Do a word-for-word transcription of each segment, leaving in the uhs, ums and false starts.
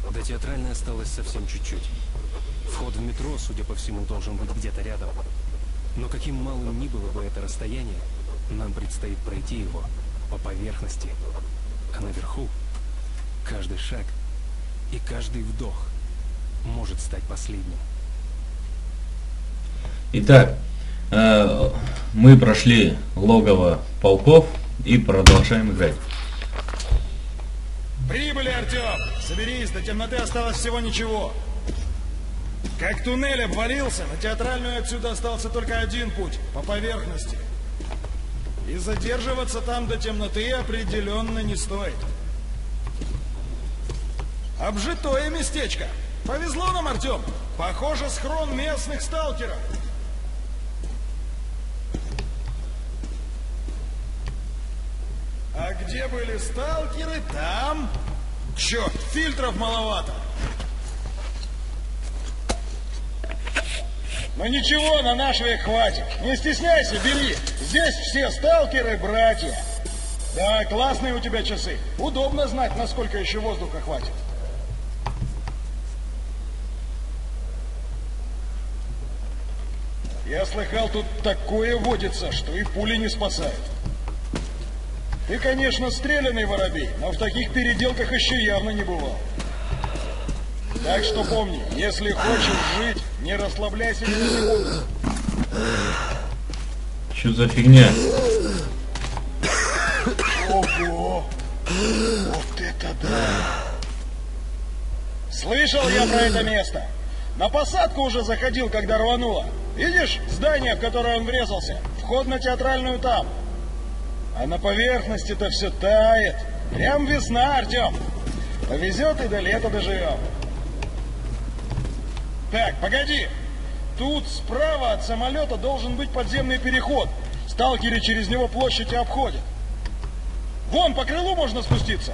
До театральной осталось совсем чуть-чуть. Вход в метро, судя по всему, должен быть где-то рядом. Но каким малым ни было бы это расстояние, нам предстоит пройти его по поверхности. А наверху каждый шаг и каждый вдох может стать последним. Итак, э, мы прошли логово полков и продолжаем играть. Прибыли, Артем! Соберись, до темноты осталось всего ничего. Как туннель обвалился, на театральную отсюда остался только один путь, по поверхности. И задерживаться там до темноты определенно не стоит. Обжитое местечко. Повезло нам, Артем. Похоже, схрон местных сталкеров. А где были сталкеры, там... Черт, фильтров маловато. Но ничего, на наш век хватит. Не стесняйся, бери. Здесь все сталкеры братья. Да, классные у тебя часы. Удобно знать, насколько еще воздуха хватит. Я слыхал, тут такое водится, что и пули не спасают. Ты, конечно, стрелянный воробей, но в таких переделках еще явно не бывал. Так что помни, если хочешь жить, не расслабляйся ни на секунду. Что за фигня? Ого! Вот это да! Слышал я про это место. На посадку уже заходил, когда рвануло. Видишь здание, в которое он врезался? Вход на театральную там. А на поверхности-то все тает. Прям весна, Артем. Повезет и до лета доживем. Так, погоди. Тут справа от самолета должен быть подземный переход. Сталкеры через него площадь и обходят. Вон, по крылу можно спуститься.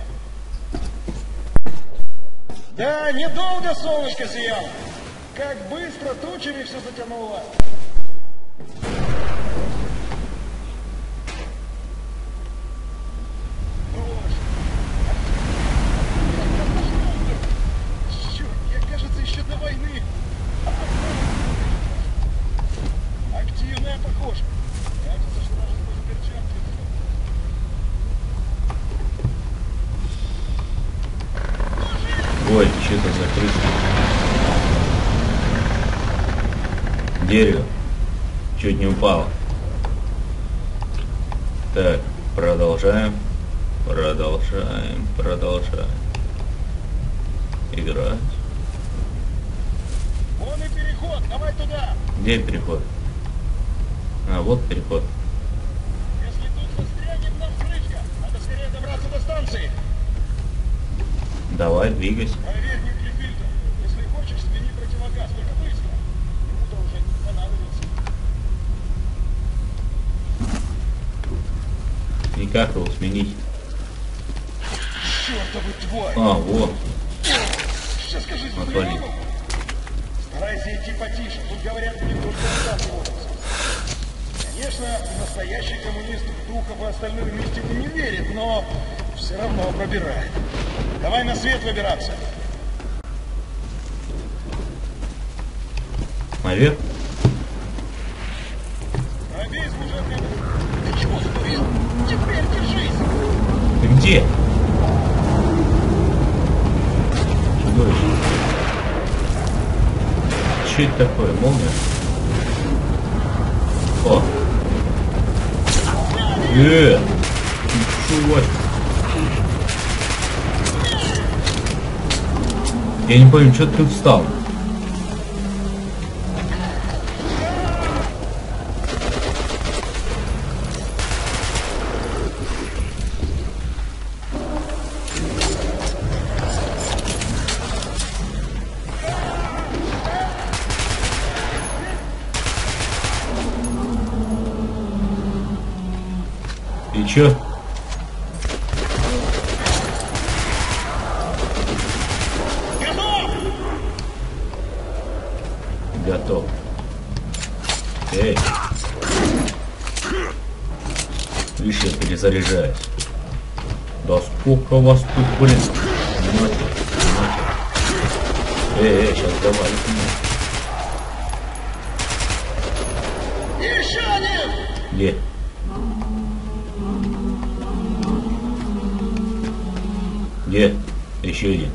Да, недолго солнышко сияло. Как быстро тучами все затянуло. Черт, я, кажется, еще до войны. Активная, похоже. Кажется, что даже сквозь перчатки. Ой, что-то закрыто. Дерево. Чуть не упало. Так, продолжаем. Продолжаем. Продолжаем. Играть. Вон и переход, давай туда. Где переход? А, вот переход. Если тут застрянем, нам крышка. Надо скорее добраться до станции. Давай, двигайся. Проверь нюклифильтр. Если хочешь, смени противогаз, только быстро. Ему-то уже не понадобится. И как его сменить? Чёртовы тварь! А, вот. Сейчас скажи, Отвали. старайся идти потише. Тут говорят, не только танки водятся. Конечно, настоящий коммунист в духов и остальную мистику не верит, но все равно пробирает. Давай на свет выбираться. Наверх? Пробей служебный. Ты чего ступил? Теперь держись. Ты где? Чудовище. Что это такое? Молния? О! Э! Ничего. Я не понял, что ты встал? И чё? Готов. Эй. Видишь, я перезаряжаюсь. Да сколько вас тут, блин. Нате, нате. Эй, эй, сейчас давай. Еще один! Где? Где? Еще один.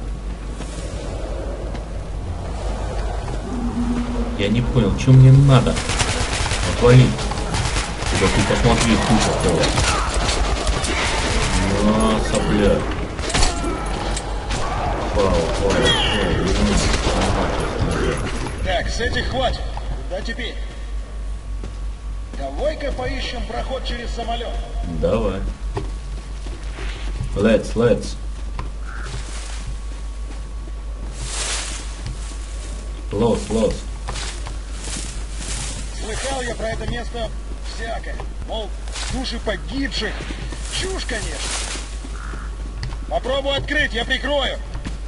Я не понял, что мне надо. Отвали. Да ты посмотри, куча стала. На, сопля. Фау, фау, фау. Так, с этих хватит. Куда теперь? Давай-ка поищем проход через самолет. Давай. Let's, let's. Close, close. Слыхал я про это место всякое. Мол, души погибших. Чушь, конечно. Попробуй открыть, я прикрою.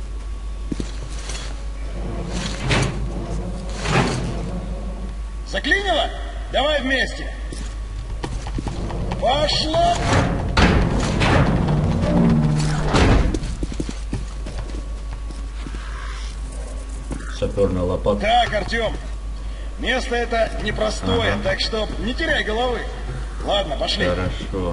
Заклинило? Давай вместе. Пошло! Саперная лопата. Так, Артем, место это непростое, Ага. так что не теряй головы. Ладно, пошли. Хорошо.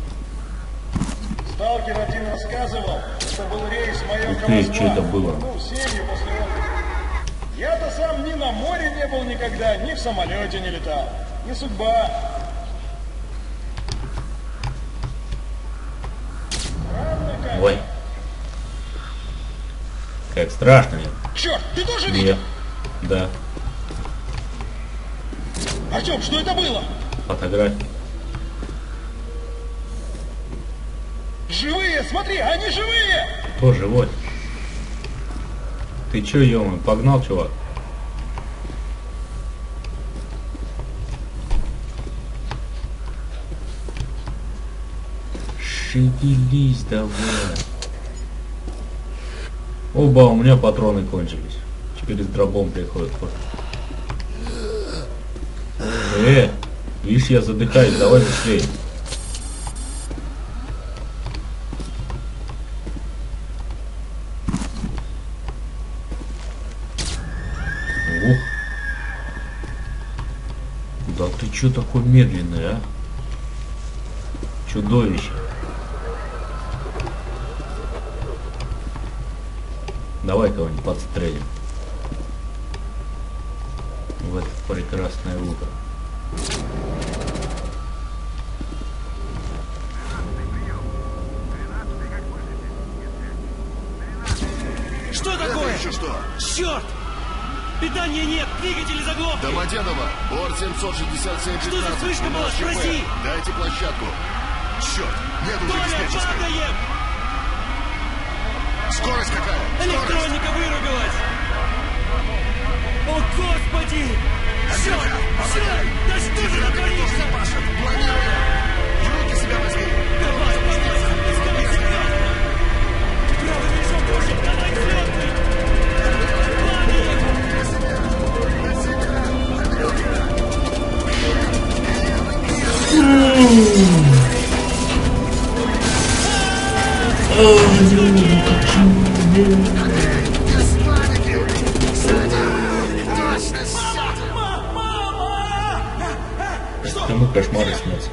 Сталкер один рассказывал, что был рейс в моем Ух ты, что это было? Ну, семью после отдыха. Я-то сам ни на море не был никогда, ни в самолете не летал. Не судьба. Странно как. Ой. Как страшно мне. Черт, ты тоже Нет. видел? Да. Артем, что это было? Фотографии. Живые, смотри, они живые! Кто живой? Ты чё, ё-моё, погнал, чувак? Шевелись давай. Оба, у меня патроны кончились. Теперь с дробом приходит. Э, видишь, я задыхаюсь, давай быстрее. Ух. Да ты чё такой медленный, а? Чудовище. Давай кого-нибудь подстрелим. В это прекрасное утро. Что такое? Еще что? Черт! Питания нет, двигатели заглохли. Домодедово, борт семьсот шестьдесят семь Что за вспышка была? Спроси. Дайте площадку. Черт, нет уже Толя, диспетчерской. падаем! Скорость какая? Скорость. Электроника выругалась! О, Господи! Черт! Черт! Да что же ты творишь? Паша, планируем. Руки себя возьми. Давай, давай, пускай себя! Правый движок кружит, давай взлетный! Кому кошмары снятся?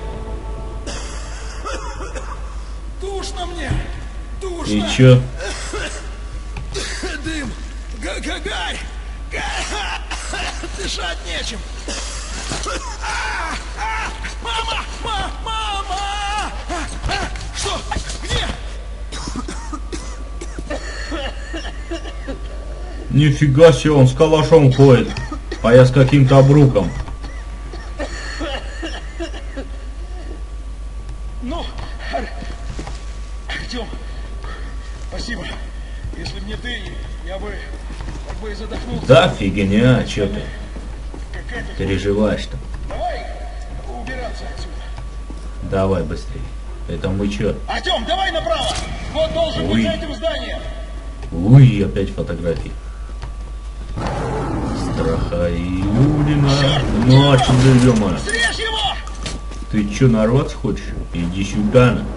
Душно мне! Душно! И чё? Дым! Га-га-гарь! Дышать нечем! А! А! Мама! Ма! Мама! Что? Где? Нифига себе, он с калашом ходит, а я с каким-то обруком. Ну, Ар... Артем, спасибо. Если б не ты, я бы как бы и задохнулся. Да фигня, чё ты Какая-то... переживаешь-то? Давай убираться отсюда. Давай быстрее. Это мы чё? Артем, давай направо! Вот должен быть Ой. за этим зданием. Уй, опять фотографии. Страхаюдина. Ночь ё-моё. Срежь его! Ты чё, нарваться хочешь? Иди сюда, на.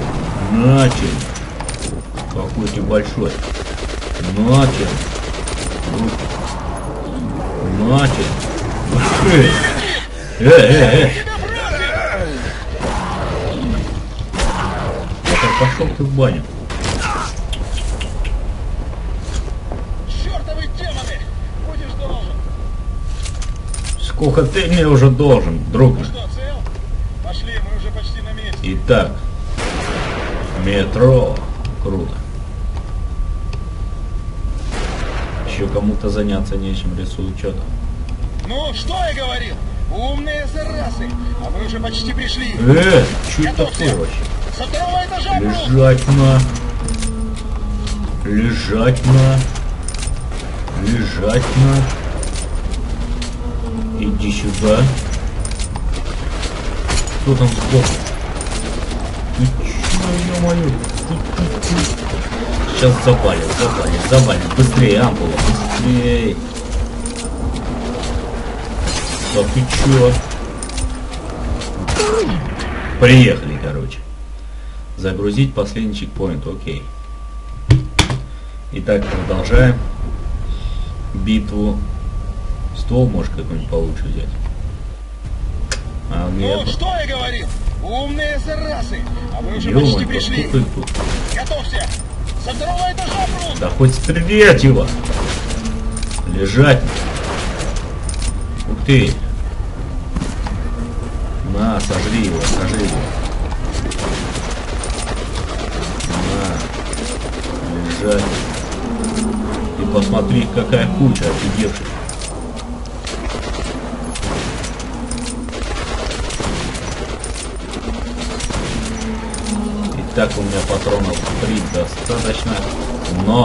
На тебе. Какой ты большой. На тебе. Значит. Эй, эй, эй. Пошел ты в баню. Чертовы демоны! Будешь должен. Сколько ты мне уже должен, друг? Ну что, цел? Пошли, мы уже почти на месте. Итак, метро. Круто. Еще кому-то заняться нечем, рисуют что-то. Ну, что я говорил? Умные заразы! А мы уже почти пришли. Э, что это Готовься. такое вообще? Со второго этажа просто! Лежать на. Лежать на. Лежать на. Иди сюда. Кто там сбоку? Ты чё, ё-моё? Сейчас завалит, завалит, завалит. Быстрее, ампула, быстрее. Да ты чё? Приехали, короче. Загрузить последний чекпоинт, окей. Итак, продолжаем битву. Ствол может какой-нибудь получше взять. А, Ну, нет. что я говорил? Умные заразы! А мы уже Ё-моё, почти пришли. сколько их тут? Готовься! Со второго этажа просто! Да хоть стрелять его! Лежать! Ух ты! На, сожри его, сожри его. На, лежать. И посмотри, какая куча офигевших. Так, у меня патронов три достаточно, но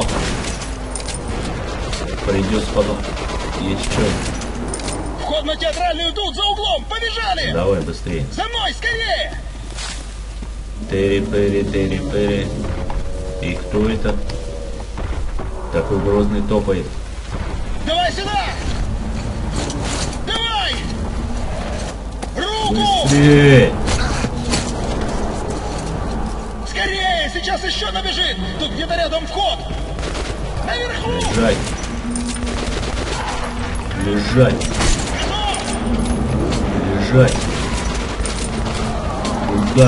придется потом. Есть что? Вход на театральную тут, за углом! Побежали! Давай быстрее. За мной, скорее! Тери-пери, тери-пери. И кто это? Такой грозный топает. Давай сюда! Давай! Руку! Быстрее! Скорее! Сейчас еще набежит! Тут где-то рядом вход! Наверху! Лежать! Лежать! Лежать! Куда?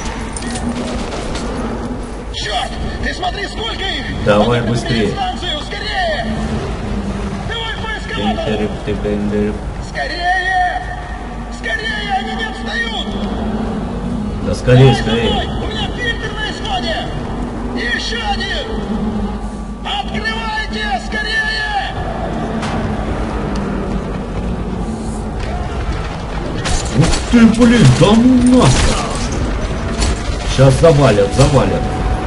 Черт! Ты смотри, сколько их! Давай Они быстрее. подбили станцию! Скорее! Давай по эскалатору! Тентереп-тепендереп. Скорее! Скорее! Они не отстают! Да скорее, Давай за скорее! мной! У меня фильтр на исходе! Еще один! Открывайте! Скорее! Ух ты, блин, да ну нахуй! Сейчас завалят, завалят.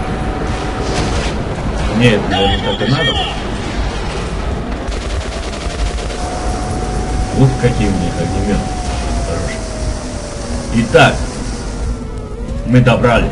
Нет, Давай, наверное, так и живо! надо. Ух, какие у них огнеметы. Хорошие. Итак, мы добрались.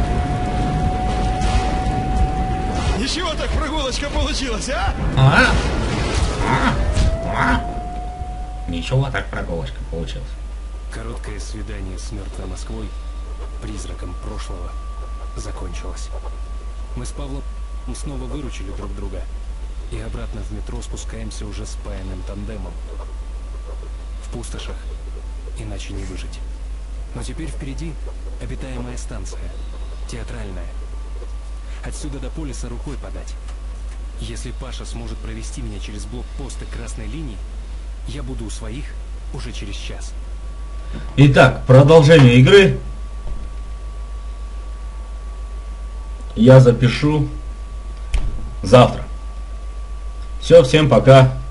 Ничего так прогулочка получилась, а? А? А? А? Ничего так прогулочка получилась. Короткое свидание с мертвой Москвой, призраком прошлого, закончилось. Мы с Павлом снова выручили друг друга и обратно в метро спускаемся уже спаянным тандемом. В пустошах иначе не выжить. Но теперь впереди обитаемая станция, театральная. Отсюда до полиса рукой подать. Если Паша сможет провести меня через блокпосты красной линии, я буду у своих уже через час. Итак, продолжение игры. Я запишу завтра. Все, всем пока.